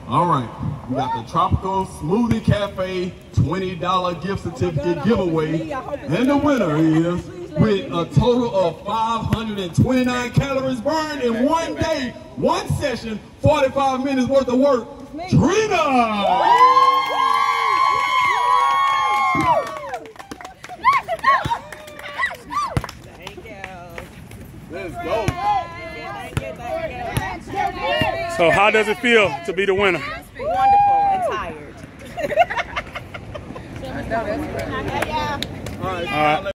All right, we got the Tropical Smoothie Cafe $20 gift certificate giveaway. And the winner is, with a total of 529 calories burned in one day, one session, 45 minutes worth of work, Trina! Let's go. So how does it feel to be the winner? Wonderful and tired. All right.